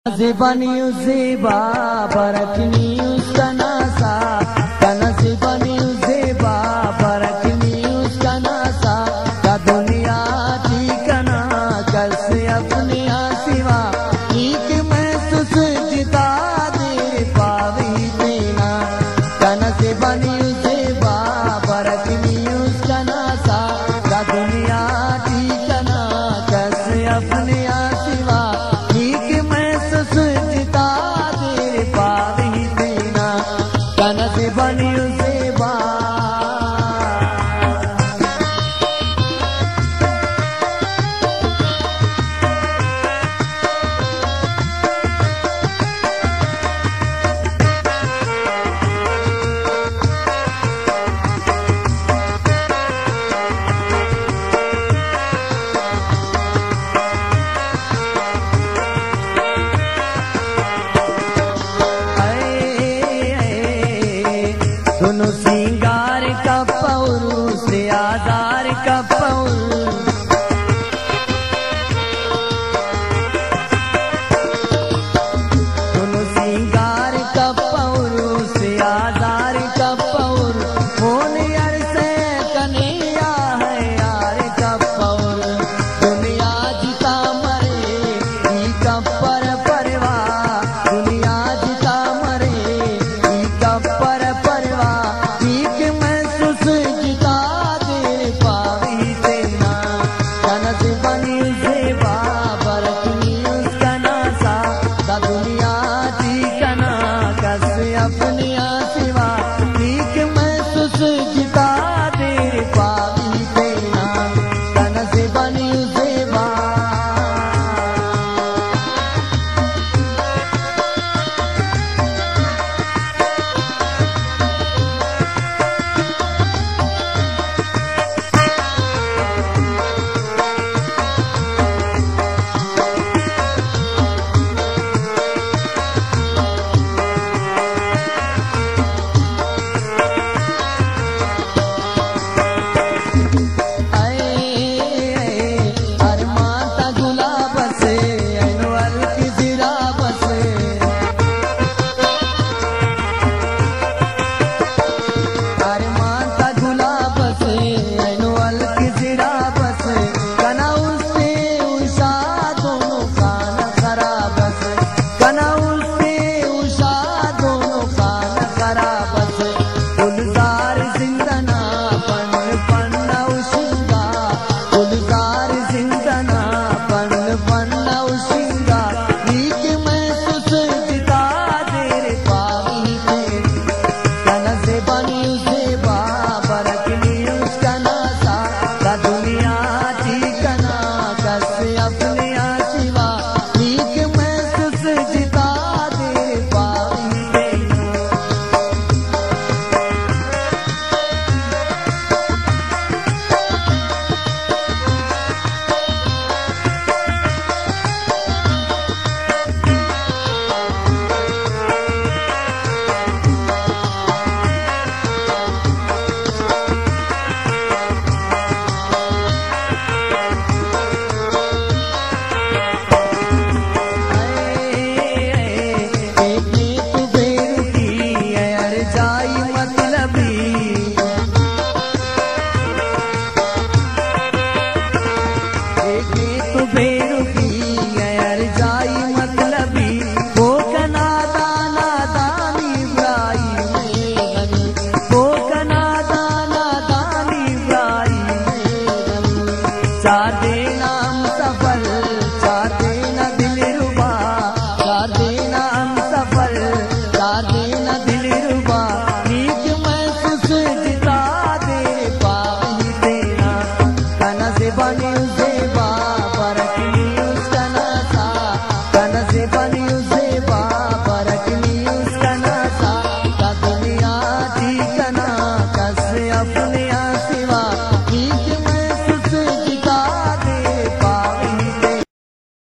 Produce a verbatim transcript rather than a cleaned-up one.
Kanasibani uziba barakini uskanasa Kanasibani uziba barakini uskanasa Ka दुनिया ठिकाना कैसे अपने सिवा एक महसूस जिता दे पावी देना Kanasibani uziba barakini uskanasa Ka दुनिया ठिकाना कैसे अपने सिवा Kanasibani uziba दोनों सिंगार का पौरू से आधार का पौरू दोनों सिंगार का पौरू से आधार का पौरू होने यार से कन्हैया है यार का पौरू दुनिया जीता मरे ई का पर परवाह दुनिया जीता मरे ई का पर Kanasibani uziba barakini uskanasa Da दुनिया ठिकाना कैसे अपने सिवा ठीक महसूस जिता दे पावी देना Kanasibani uziba चार